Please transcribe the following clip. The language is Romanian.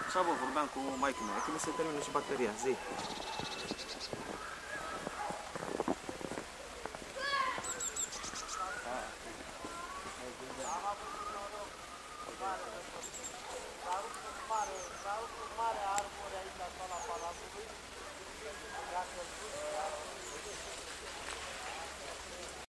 Așa, bă, vorbeam cu maică-mea, că mi se termină și bateria, zi. Mare arbore aici la sala palatului, i-a căzut,